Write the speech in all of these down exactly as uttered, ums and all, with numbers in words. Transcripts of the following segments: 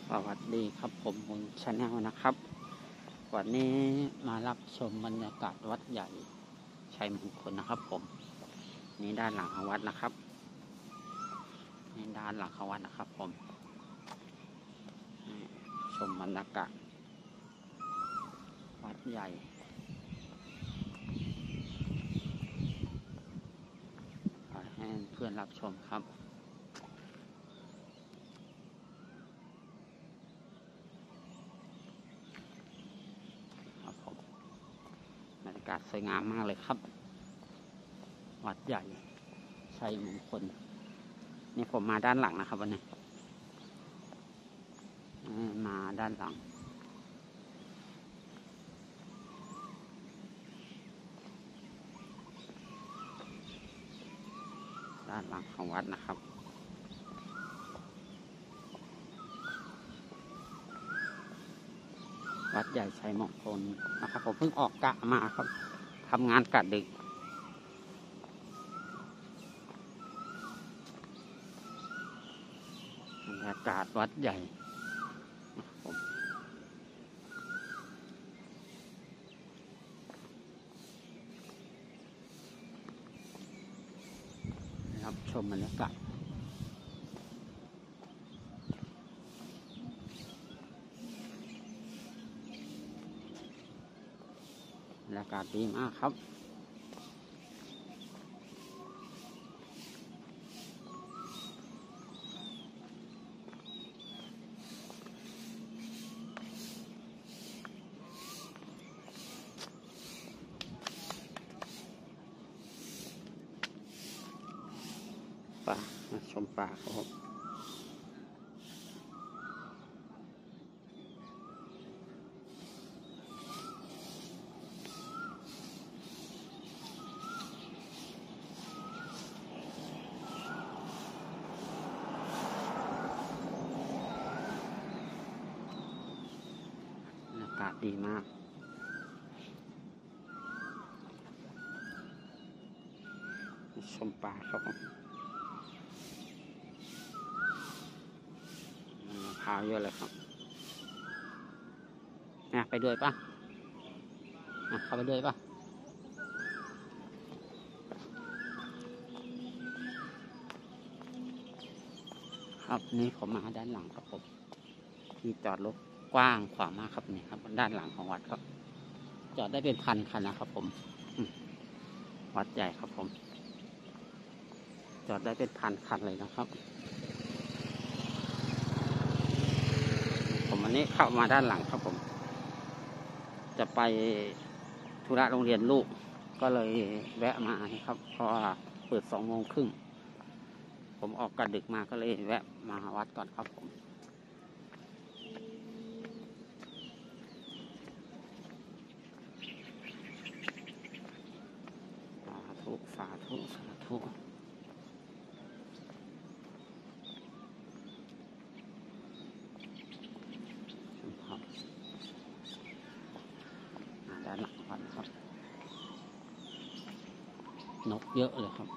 สวัสดีครับผมมุนชาแนลนะครับวันนี้มารับชมบรรยากาศวัดใหญ่ชัยมงคลนะครับผมนี่ด้านหลังของวัดนะครับนี่ด้านหลังของวัดนะครับผมชมบรรยากาศวัดใหญ่ขอให้เพื่อนรับชมครับบรรยากาศสวยงามมากเลยครับวัดใหญ่ชัยมงคลนี่ผมมาด้านหลังนะครับวันนี้มาด้านหลังด้านหลังของวัดนะครับวัดใหญ่ชัยมงคลนะครับผมเพิ่งออกกะมาครับทำงานกะดึกบรรยากาศวัดใหญ่ผมรับชมบรรยากาศบรรยากาศดีมากครับป่ามาชมป่าครับบรรยากาศดีมากชมป่าครับผมมะพร้าวเยอะเลยครับนะไปด้วยป่ะอ่ะเข้าไปด้วยป่ะครับนี่ผมมาด้านหลังครับผมที่จอดรถกว้างขวางมากครับนี่ครับด้านหลังของวัดครับจอดได้เป็นพันคันนะครับผมวัดใหญ่ครับผมจอดได้เป็นพันคันเลยนะครับผมวันนี้เข้ามาด้านหลังครับผมจะไปธุระโรงเรียนลูกก็เลยแวะมาครับเพราะว่าเปิดสองโมงครึ่งผมออกกะดึกมาก็เลยแวะมาวัดก่อนครับผมสาธุสาธุสาธุด้านหลังวัดครับนกเยอะเลยครับ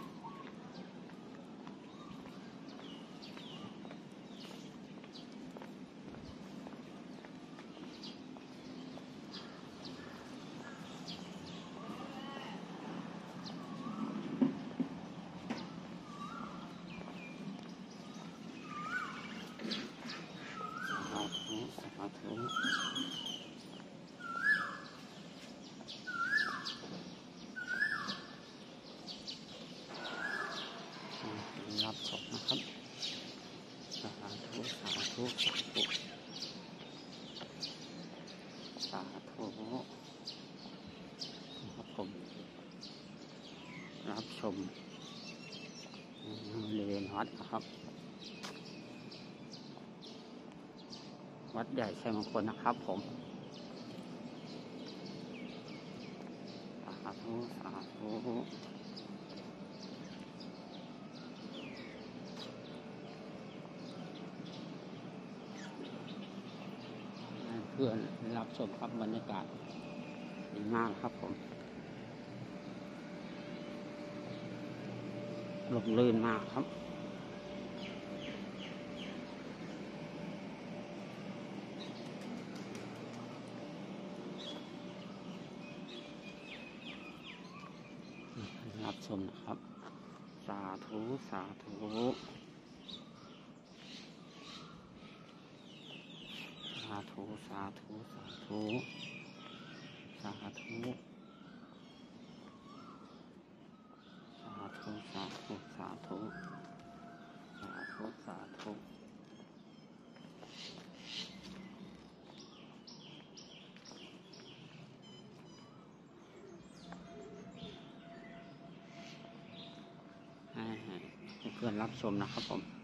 รับชมนะครับสาธุสาธุสาธุสาธุครับผมรับชมบริเวณวัดนะครับวัดใหญ่ชัยมงคลนะครับผมสาธุสาธุเพื่อนรับชมครับบรรยากาศดีมากครับผมลมลื่นมากครับชมนะครับ สาธุสาธุสาธุสาธุสาธุสาธุสาธุสาธุสาธุสาธุสาธุให้เพื่อนรับชมนะครับผม